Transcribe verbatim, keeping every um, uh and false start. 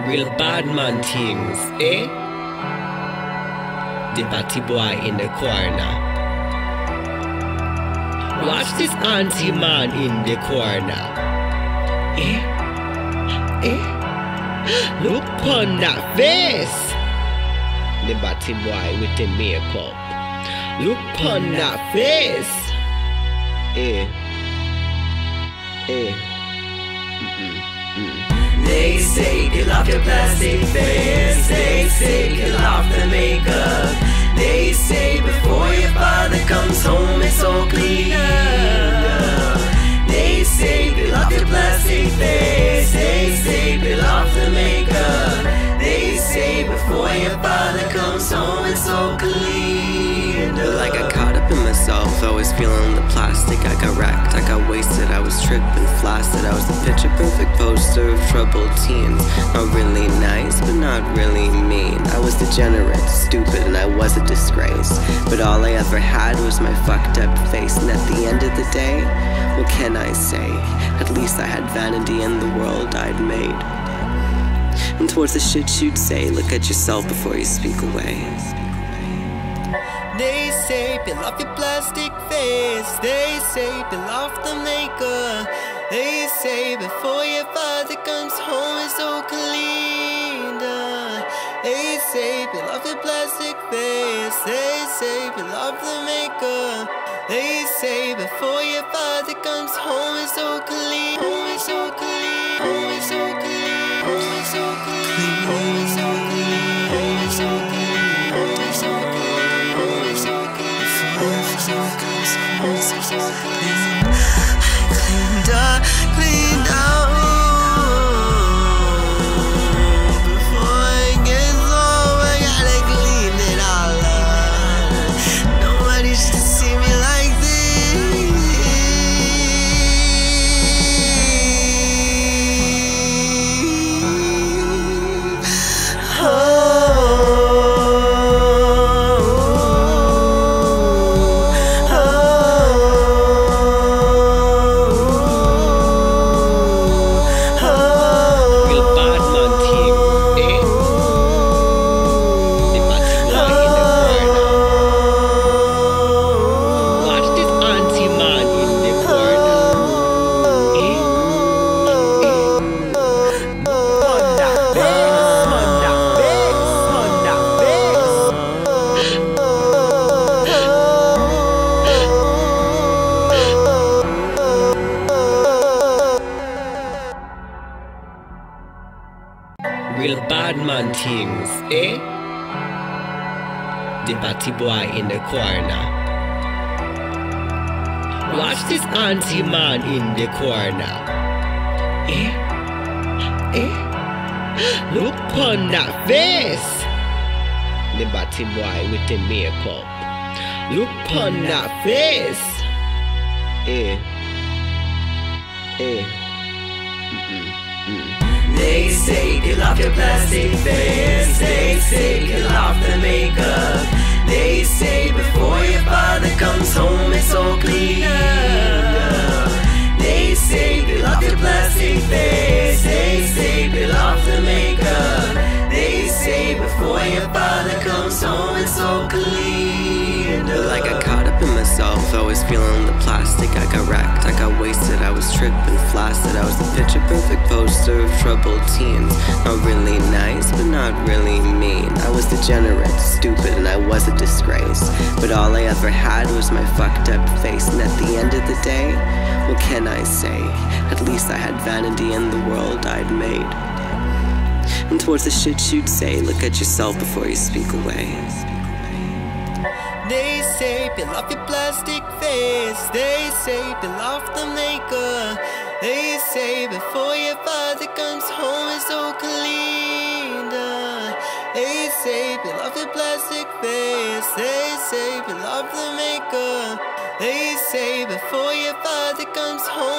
Real bad man things, eh? The batty boy in the corner. Watch this auntie man in the corner. Eh? Eh? Look on that face. The batty boy with the makeup. Look on that face. Eh? Eh? Mm-mm. Mm. They say kill off your plastic face. They say kill off the makeup. They say before your father comes home it's all clean up. They say kill off your plastic face. They say kill off the makeup. They say before your father comes home it's all clean up. Like I caught up in myself, I was feeling the plastic. I got wrecked, I got wasted, I was tripping, flaccid. I was the picture perfect poster of troubled teens. Not really nice, but not really mean. I was degenerate, stupid, and I was a disgrace. But all I ever had was my fucked up face. And at the end of the day, what can I say? At least I had vanity in the world I'd made. And towards the shit you'd say, look at yourself before you speak away. They say peel off your plastic face. They say peel off the makeup. They say before your father comes home it's all cleaned up. They say peel off your plastic face. They say peel off the makeup. They say before your father comes home it's all clean. Home is so clean. Home is so clean. Home is so clean. Home is so clean. Home is so clean. Home is so clean. Cleaned up, cleaned out. Before it gets home, I gotta clean it all up. Nobody should see me like this. Oh. Real bad man things, eh? The batty boy in the corner. Watch this auntie man in the corner. Eh? Eh? Look on that face. The batty boy with the makeup. Look on that face. Eh? Eh? Mm-mm. Mm. They say kill off your plastic face. They say kill off the makeup. They say before your father comes home it's all clean up. They say kill off your plastic face. They say kill off the makeup. They say before your father comes home it's all clean up. Like I caught up in myself, I was feeling the plastic. I got wrecked, I got wasted, I was tripping, flaccid. I was the picture perfect poster of troubled teens. Not really nice, but not really mean. I was degenerate, stupid, and I was a disgrace. But all I ever had was my fucked up face. And at the end of the day, what can I say? At least I had vanity in the world I'd made. And towards the shit you'd say, look at yourself before you speak away. They say peel off your plastic face. They say peel off the makeup. They say before your father comes home it's all cleaned up. They say peel off your plastic face. They say peel off the makeup. They say before your father comes home